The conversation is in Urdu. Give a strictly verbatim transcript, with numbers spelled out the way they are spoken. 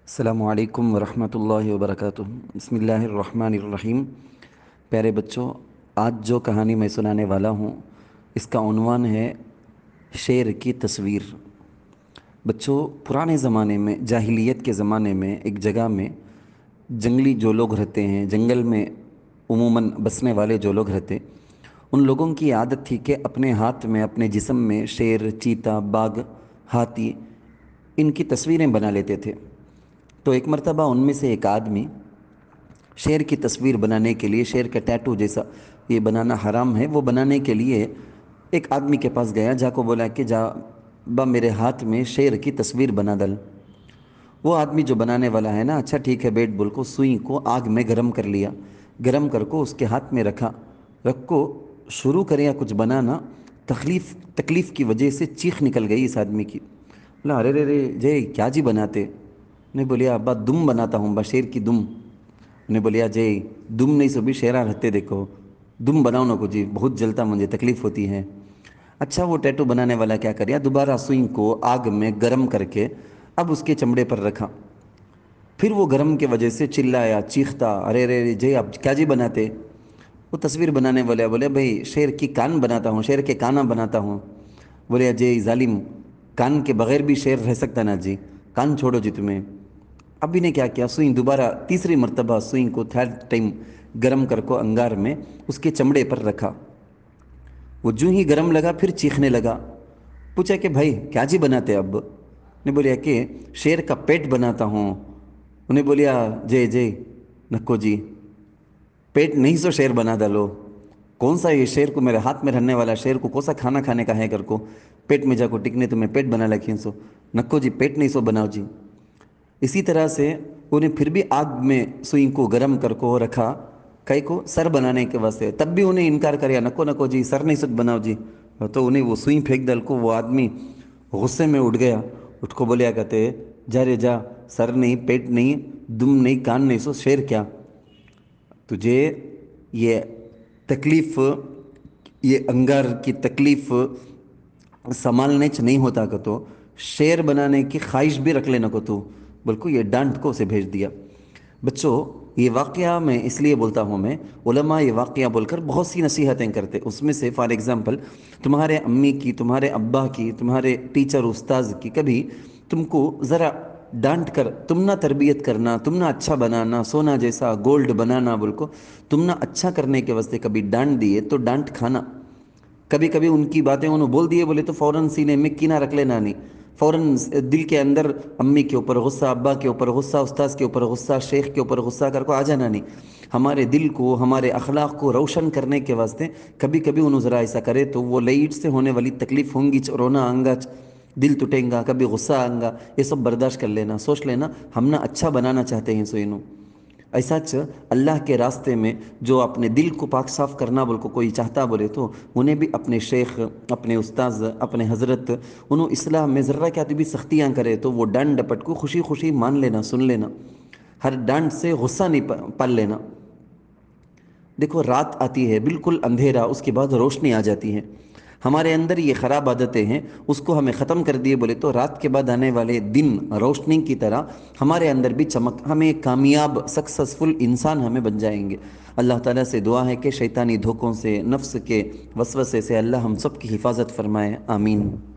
السلام علیکم ورحمۃ اللہ وبرکاتہ۔ بسم اللہ الرحمن الرحیم۔ پیارے بچوں، آج جو کہانی میں سنانے والا ہوں اس کا عنوان ہے شیر کی تصویر۔ بچوں، پرانے زمانے میں، جاہلیت کے زمانے میں، ایک جگہ میں جنگلی جو لوگ رہتے ہیں، جنگل میں عموماً بسنے والے جو لوگ رہتے، ان لوگوں کی عادت تھی کہ اپنے ہاتھ میں، اپنے جسم میں شیر، چیتا، باگھ، ہاتھی، ان کی تصویریں بنا لیتے تھے۔ تو ایک مرتبہ ان میں سے ایک آدمی شیر کی تصویر بنانے کے لیے، شیر کا ٹیٹو جیسا یہ بنانا حرام ہے، وہ بنانے کے لیے ایک آدمی کے پاس گیا، جا کو بولا کہ جا با میرے ہاتھ میں شیر کی تصویر بنا ڈل۔ وہ آدمی جو بنانے والا ہے نا، اچھا ٹھیک ہے بیٹ بول کو سوئی کو آگ میں گرم کر لیا، گرم کر کو اس کے ہاتھ میں رکھا، رکھ کو شروع کریا کچھ بنانا۔ تکلیف تکلیف کی وجہ سے چیخ نکل گئی اس آدمی کی۔ بولا ارے رے رے جے کیا جی بناتے؟ نے بولیا ابا دم بناتا ہوں با، شیر کی دم۔ نے بولیا جے دم نہیں سو بھی شیرا رہتے دیکھو، دم بناؤ نہ کو جی، بہت جلتا مجھے تکلیف ہوتی ہے۔ اچھا وہ ٹیٹو بنانے والا کیا کریا، دوبارہ سوئی کو آگ میں گرم کر کے اب اس کے چمڑے پر رکھا۔ پھر وہ گرم کے وجہ سے چلایا، چیختا، ارے رے جے اب کیا جی بناتے؟ وہ تصویر بنانے والے بولے بھائی شیر کی کان بناتا ہوں، شیر کے کانا بناتا ہوں۔ بولے جے ظالم، کان کے بغیر بھی شیر رہ سکتا نا جی، کان چھوڑو جی تمہیں۔ ابھی نے کیا کیا، سوئی دوبارہ تیسری مرتبہ سوئی کو تھرڈ ٹائم گرم کر کو انگار میں اس کے چمڑے پر رکھا۔ وہ جو ہی گرم لگا پھر چیخنے لگا۔ پوچھا کہ بھائی کیا جی بناتے اب؟ نے بولیا کہ شیر کا پیٹ بناتا ہوں۔ انہیں بولیا جے جے نکو جی، پیٹ نہیں سو شیر بنا ڈالو، کون سا یہ شیر کو، میرے ہاتھ میں رہنے والا شیر کو کون سا کھانا کھانے کا ہے کر کو، پیٹ میں جا کو ٹکنے تمہیں پیٹ بنا لکھیں سو، نکو جی پیٹ نہیں سو بناؤ جی۔ اسی طرح سے انہیں پھر بھی آگ میں سوئی کو گرم کر کو رکھا، کئی کو سر بنانے کے واسطے، تب بھی انہیں انکار کریا، نکو نکو جی سر نہیں سد بناؤ جی۔ تو انہیں وہ سوئی پھینک ڈال کو وہ آدمی غصے میں اٹھ گیا، اٹھ کو بولیا کہتے جا رے جا، سر نہیں، پیٹ نہیں، دم نہیں، کان نہیں، سو شیر کیا؟ تجھے یہ تکلیف، یہ انگار کی تکلیف سنبھالنے چ نہیں ہوتا کہ تو شیر بنانے کی خواہش بھی رکھ لینا کو تو، بلکہ یہ ڈانٹ کو اسے بھیج دیا۔ بچوں، یہ واقعہ میں اس لیے بولتا ہوں، میں علماء یہ واقعہ بول کر بہت سی نصیحتیں کرتے، اس میں سے فار ایگزامپل تمہارے امی کی، تمہارے ابا کی، تمہارے ٹیچر استاذ کی کبھی تم کو ذرا ڈانٹ کر تم نہ تربیت کرنا، تم نہ اچھا بنانا، سونا جیسا گولڈ بنانا بول کو تم نہ اچھا کرنے کے واسطے کبھی ڈانٹ دیے تو ڈانٹ کھانا۔ کبھی کبھی ان کی باتیں انہوں بول دیے بولے تو فوراً سینے میں کینہ رکھ لینا نہیں، فوراً دل کے اندر امی کے اوپر غصہ، ابا کے اوپر غصہ، استاذ کے اوپر غصہ، شیخ کے اوپر غصہ کر کو آ جانا نہیں۔ ہمارے دل کو، ہمارے اخلاق کو روشن کرنے کے واسطے کبھی کبھی انہوں ذرا ایسا کرے تو وہ لائٹ سے ہونے والی تکلیف ہوں گی، رونا آنگا، دل ٹوٹیں گا، کبھی غصہ آئیں گا، یہ سب برداشت کر لینا، سوچ لینا ہم نہ اچھا بنانا چاہتے ہیں سو انہوں۔ ایسا چ اللہ کے راستے میں جو اپنے دل کو پاک صاف کرنا بول کو کوئی چاہتا بولے تو انہیں بھی اپنے شیخ، اپنے استاذ، اپنے حضرت، انہوں اصلاح میں ذرہ کیا بھی سختیاں کرے تو وہ ڈانٹ ڈپٹ کو خوشی خوشی مان لینا، سن لینا، ہر ڈانٹ سے غصہ نہیں پال لینا۔ دیکھو رات آتی ہے، بالکل اندھیرا، اس کے بعد روشنی آ جاتی ہے۔ ہمارے اندر یہ خراب عادتیں ہیں، اس کو ہمیں ختم کر دیے بولے تو رات کے بعد آنے والے دن روشنی کی طرح ہمارے اندر بھی چمک، ہمیں ایک کامیاب سکسیسفل انسان ہمیں بن جائیں گے۔ اللہ تعالیٰ سے دعا ہے کہ شیطانی دھوکوں سے، نفس کے وسوسے سے اللہ ہم سب کی حفاظت فرمائے، آمین۔